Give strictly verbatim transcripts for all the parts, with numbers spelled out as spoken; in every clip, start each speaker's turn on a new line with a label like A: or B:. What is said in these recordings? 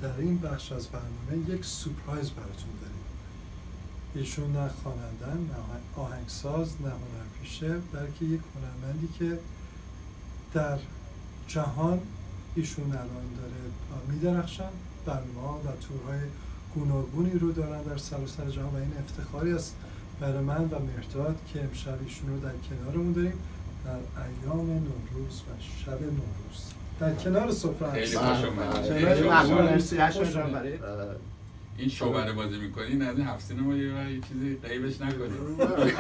A: در این بخش از برنامه یک سورپرایز براتون داریم. ایشون نه خوانندن، نه آهنگساز، نه هنرپیشه، بلکه یک هنرمندی که در جهان ایشون الان داره میدرخشن، برنامه‌ها و تورهای گوناگونی رو دارن در سراسر جهان و این افتخاری است برای من و مهرداد که امشب ایشون رو در کنارمون داریم در ایام نوروز و شب نوروز در کنار سفره.
B: خیلی خوش اومدید.
C: خیلی ممنون. مرسی اشرف جان برای
B: این شوبره بازی می‌کنی، نه از این هفت سینما یه چیزی غیبش نکنید.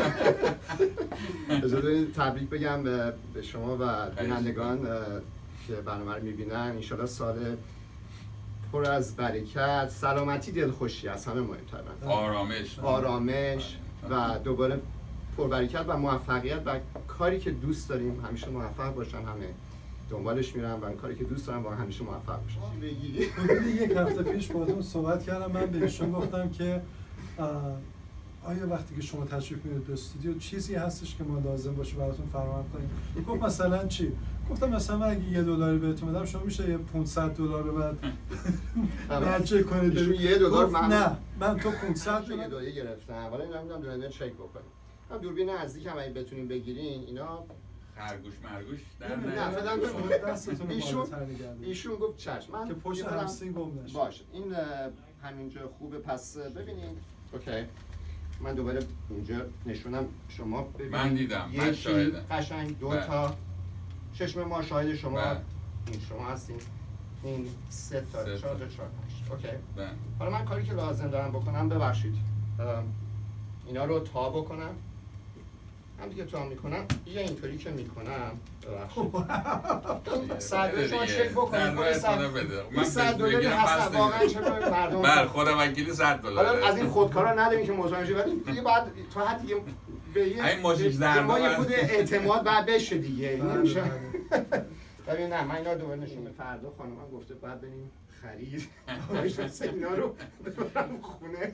C: اجازه بدید تبریک بگم به شما و بینندگان که برنامه رو می‌بینن. ان شاءالله سال پر از برکت، سلامتی، دلخوشی از همه مهمتر،
B: آرامش
C: آرامش و دوباره پربرکت و موفقیت و کاری که دوست داریم همیشه موفق باشن، همه دنبالش میرن و کاری که دوست دارم واقعا همیشه موفق باشن.
A: بگی حدود یک هفته پیش باهاتون صحبت کردم، من بهشون گفتم که آیا وقتی که شما تشریف میارید به استودیو چیزی هستش که ما لازم باشه براتون فراهم کنیم؟ گفت مثلا چی؟ گفتم مثلا من اگه یه دلاری بهتون بدم شما میشه یه پانصد دلار رو بعد بچه کنید
C: ایشون یه دلار من
A: نه من تو پانصد
C: یه دلار گرفتم، حالا اینا میدونم دونه چک بکنیم. هم دوربین نزدیک هم اگه بتونیم بگیرین اینا
B: خرگوش مرگوش در
C: نه فعلا دستتون ایشون ایشون گفت چشم من
A: که پشت همسین گم نشه.
C: باشه این همینجا خوبه. پس ببینید اوکی من دوباره اینجا نشونم شما ببینید.
B: من دیدم، من شاهدم.
C: قشنگ دو تا چشم ما شاهد شما. این شما هستین، این سه تا چهار تا چهار پنج. اوکی حالا من کاری که لازم دارم بکنم، ببخشید اینا رو تا بکنم. هم دیگه تا میکنم یه اینطوری که میکنم ببخشید صد شما چک بکنید. من صد دلاری هست واقعا چرا مردم
B: بر خودم وکیلی صد دلار.
C: حالا از این خودکارا نداریم که مزاحم شید، ولی دیگه بعد تا حد دیگه به یه ما یه خود اعتماد بعد بشه دیگه نمیشه. ببین نه من اینا دوباره نشون میدم. فردا خانمم گفته بعد بریم خرید باشه اینا رو ببرم خونه.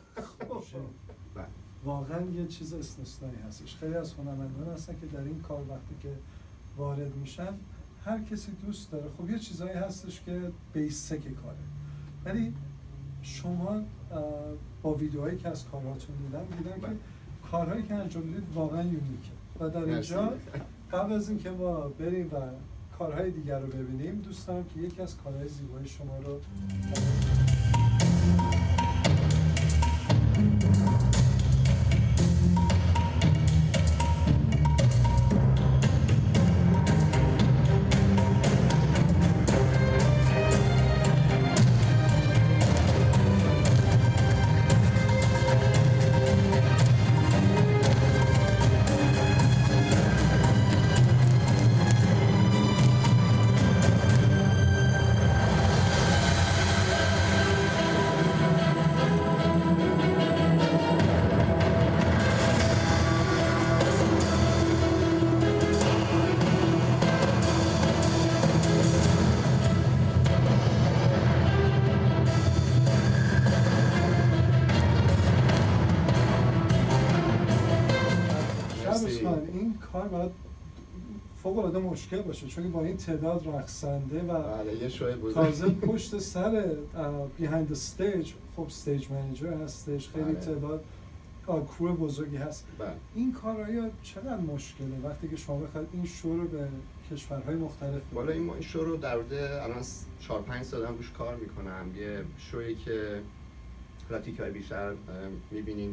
A: واقعا یه چیز استثنایی هستش. خیلی از هنرمندان هستن که در این کار وقتی که وارد میشن هر کسی دوست داره. خب یه چیزایی هستش که بیسیک کاره، ولی شما با ویدیوهایی که از کارهاتون دیدم دیدم که کارهایی که انجام میدید واقعا یونیکه و در اینجا قبل از اینکه ما بریم و کارهای دیگر رو ببینیم دوست دارم که یکی از کارهای زیبای شما رو فوق‌العاده مشکل باشه، چون با این تعداد رقصنده و تازه پشت سر بیهایند استیج، خب استیج منیجر هستش، خیلی تعداد کرو بزرگی هست. این کارها چقدر مشکله وقتی که شما بخواید این شو رو به کشورهای مختلف
C: والا این این شو رو در حدود الان چهار پنج سالم روش کار میکنم. یه شویی که پراتیکای بیشتر میبینین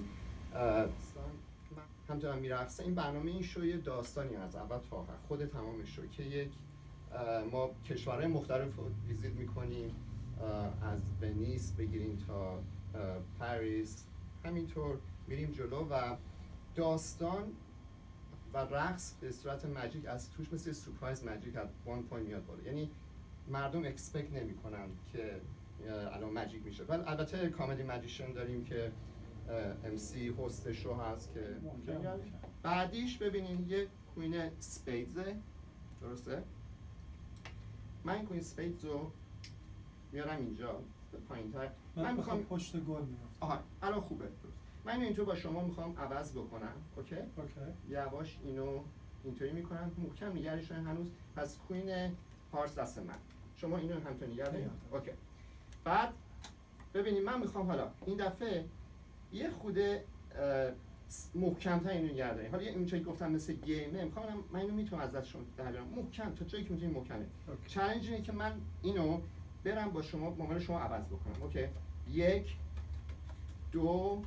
C: همچنان میرقصه. این برنامه این شوی داستانی از اول تا آخر خود تمام شو که یک ما کشورهای مختلف رو ویزیت میکنیم، از ونیس بگیریم تا پاریس، همینطور میریم جلو و داستان و رقص به صورت ماجیک از توش مثل سورپرایز ماجیک از وان پوینت میاد بالا. یعنی مردم اکسپکت نمیکنن که الان ماجیک میشه. ولی البته کامدی ماجیشن داریم که ام سی هست شو هست که بعدیش ببینین یه کوین سپیدزه، درسته؟ من این کوین سپیدز رو میارم اینجا پایین تر.
A: من میخوام پشت گل میرم.
C: آها الان خوبه. من اینطور با شما میخوام عوض بکنم. اوکی؟
A: اوکی.
C: یواش اینو اینطوری میکنم، محکم نگرشن هنوز. پس کوین هارت دست من. شما اینو همینطور نگه دارید. اوکی. بعد ببینید من میخوام حالا این دفعه یه خوده محکم‌تر اینو گردونیم. حالا این چیزی گفتم مثل گیمه، میخوام من اینو میتونم ازشون در بیارم محکم تا جایی که میتونیم محکمه. چالش اینه که من اینو برم با شما مقابل شما عوض بکنم. اوکی، یک دو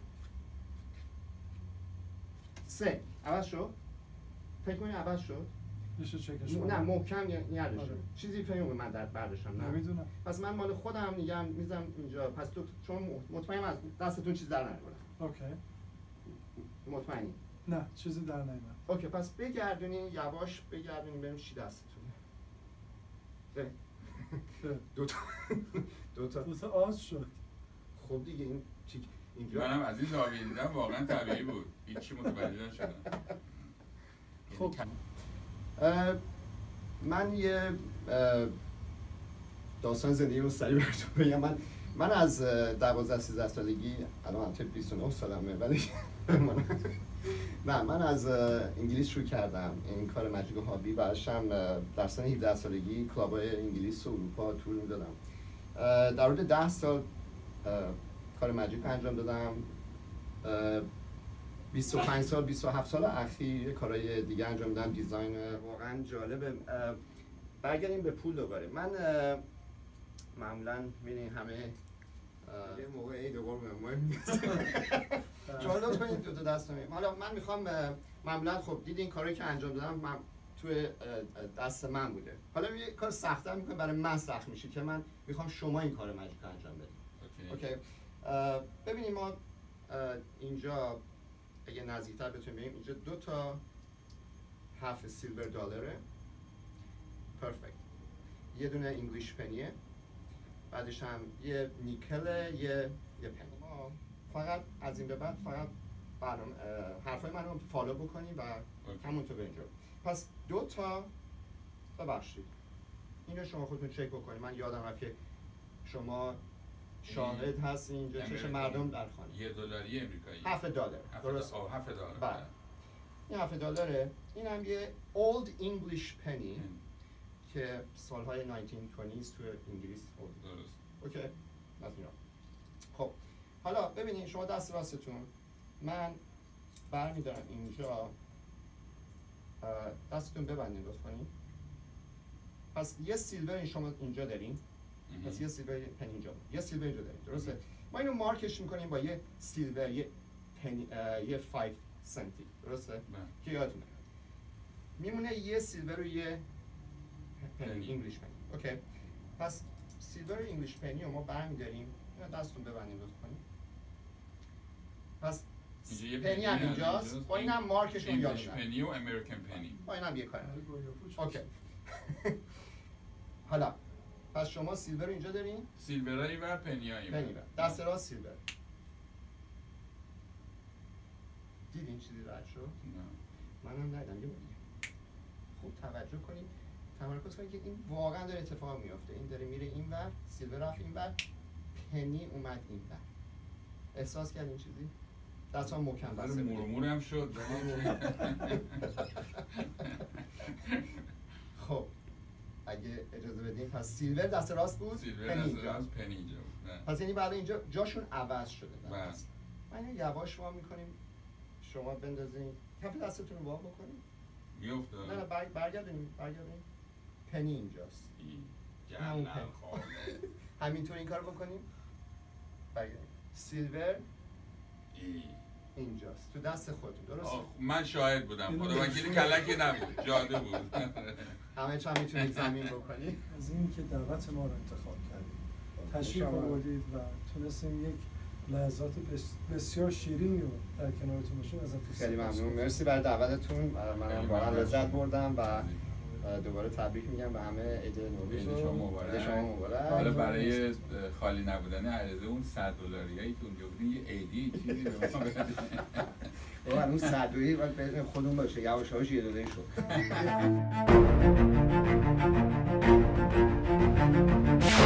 C: سه عوض شد. فکر کنید عوض شد؟
A: میشه چکش کنم؟
C: نه محکم نیاردش شد. چیزی فکر کنم من در برداشتم. نه
A: نمیدونم.
C: پس من مال خودم میگم میذارم اینجا. پس تو شما مطمئنم از دستتون چیز در نیاوردم.
A: اوکی.
C: مطمئنی؟
A: نه چیزی در نیامد.
C: اوکی، پس بگردونین یواش بگردونین ببینیم چی دستتونه. ببین. دو تا دو تا
A: دو تا آز شد.
C: خب دیگه این چی اینجا
B: منم از این زاویه دیدم واقعا طبیعی بود. هیچی متوجه نشدم.
A: خب
C: من یه داستان زندگی رو سریع براتون بگم. من من از دوازده سیزده سالگی، الان البته بیست و نه سالمه، ولی نه من از انگلیس شروع کردم این کار مجیک و هابی. بعدشم در سن هفده سالگی کلاب‌های انگلیس و اروپا تور میدادم. در حدود ده سال کار مجیک انجام دادم. بیست و پنج سال بیست و هفت سال اخیر کارهای دیگه انجام دادم، دیزاین. واقعا جالبه. برگردیم به پول دوباره. من معمولا می‌بینید همه یه موقع عید قربون مهم نیست. جالب کنید دو تا دست نمیم. حالا من میخوام معمولا خب دیدین این کاری که انجام دادم من توی دست من بوده. حالا یه کار سخت‌تر می‌کنم، برای من سخت میشه که من میخوام شما این کار ماجیک انجام بدید. اوکی. ببینید ما اینجا اگه نزدیک‌تر بتونیم ببینیم اینجا دو تا هاف سیلور دلاره. پرفکت. یه دونه انگلیش پنیه. بعدش هم یه نیکله، یه یه پنی. ما فقط از این به بعد فقط برنامه حرفای من رو فالو بکنی و همونطور به اینجا. پس دو تا ببخشید اینو شما خودتون چک بکنید. من یادم رفت که شما شاهد هست اینجا چش مردم در خانه.
B: یه دلاری امریکایی.
C: هفت دلار. درست.
B: آه هفت دلار.
C: بله. این هفت دلاره. این هم یه Old English penny که سالهای هزار و نهصد و بیست تو انگلیس بود.
B: درست.
C: اوکی. مثلا خب حالا ببینید شما دست راستتون من برمی‌دارم اینجا، دستتون ببندید لطفاً. پس یه سیلور شما اینجا دارین. پس یه سیلور پنی اینجا، یه سیلور اینجا داریم. درسته؟ ما اینو مارکش میکنیم با یه سیلور، یه پنی، یه پنج سنتی. درسته؟ که یادتونه میمونه یه سیلور و یه پنی انگلیش پنی. اوکی. پس سیلور انگلیش پنی رو ما برمی‌داریم. اینو دستتون ببندید لطفاً. پس پنی هم اینجاست. با اینم مارکش رو یادتونه.
B: انگلیش پنی و امریکن پنی.
C: با اینم یه کاری. اوکی. حالا پس شما سیلور اینجا دارین؟
B: سیلورایی و پنیایی.
C: پنی و دست راست سیلور. دیدین چیزی رد شد؟
B: نه.
C: منم ندیدم. یه بار خوب توجه کنید. تمرکز کنید که این واقعا داره اتفاق میفته. این داره میره اینور، سیلور رفت اینور، پنی اومد اینور. احساس کردین چیزی؟ دستام محکم بسته بود.
B: مرمور هم شد.
C: خب اگه اجازه بدیم پس سیلور دست راست بود،
B: سیلور دست راست، پنی اینجا بود.
C: پس یعنی بعد اینجا جاشون عوض شده.
B: بله.
C: من اینو یواش وا می‌کنیم. شما بندازین. کف دستتون رو وا بکنید.
B: میفته.
C: نه نه بر... برگردونیم، برگردونیم. پنی اینجاست.
B: جنن خاله.
C: همینطور این کارو بکنیم. برگردیم. سیلور
B: ای.
C: اینجاست. تو دست خودتون. درسته؟
B: من شاهد بودم. خدا وکیلی کلکی نبود. جاده بود.
C: همه چا میتونید زمین بکنید.
A: از این که دعوت ما رو انتخاب کردید، تشریف آوردید و تونستیم یک لحظات بسیار شیرینی رو در کنارتون باشیم. ازتون
C: خیلی ممنون. مرسی برای دعوتتون. منم واقعا لذت بردم و دوباره تبریک میگم به همه عید نوروز
B: شما مبارک.
C: شما مبارک.
B: حالا برای خالی نبودن عرضه اون صد دلاریایی که اونجا بودین یه عیدی چیزی به ما بدید.
C: واقعا اون صد دلاری باید بدون خودمون باشه. یواش یواش یه دلاری شد.